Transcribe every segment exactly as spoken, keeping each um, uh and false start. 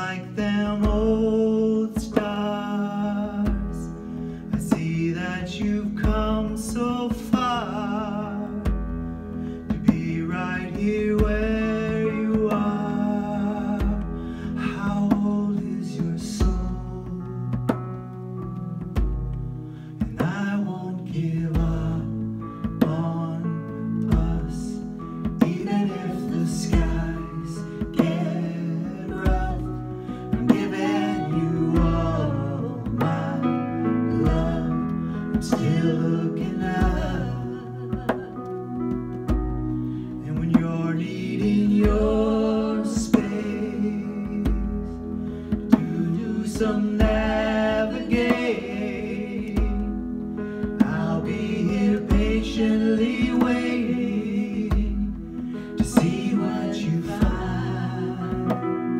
like them old stars. I see that you've come so far to be right here where you are. How old is your soul? And I won't give up on us, even if the skies get rough. I'm giving you all my love. I'm still looking up. And when you're needing your space to do some navigating, I'll be here patiently waiting to see what you find.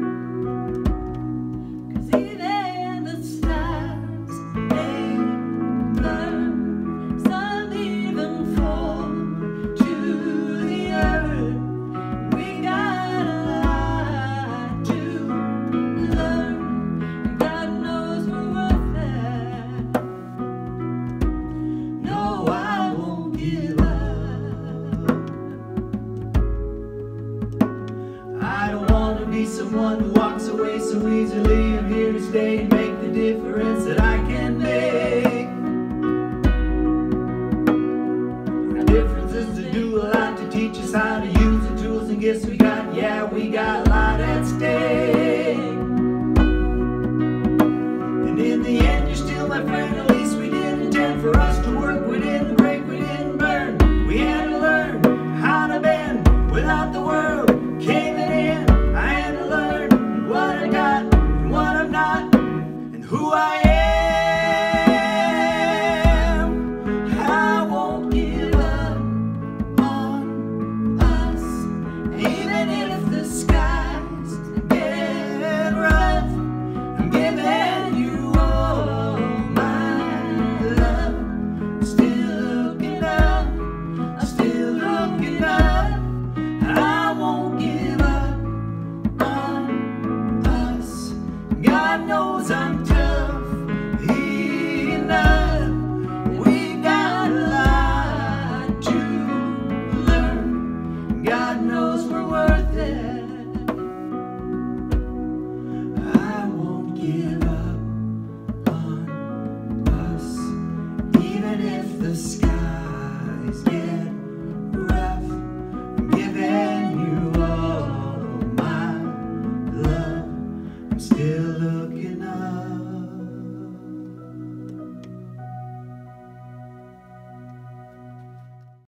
'Cause even the stars ain't learned, some even fall to the earth. We got a lot to learn, and God knows we're worth it. No, I won't give up. I don't want to be someone who walks away so easily. I'm here to stay and make the difference that I can make. The difference is to do a lot, to teach us how to use the tools and gifts we got. Yeah, we got a lot at stake. And in the end, you're still my friend. At least we didn't intend for us to work. We didn't break, we didn't burn. We had to learn how to bend without the world caving in. I had to learn what I got and what I'm not, and who I am.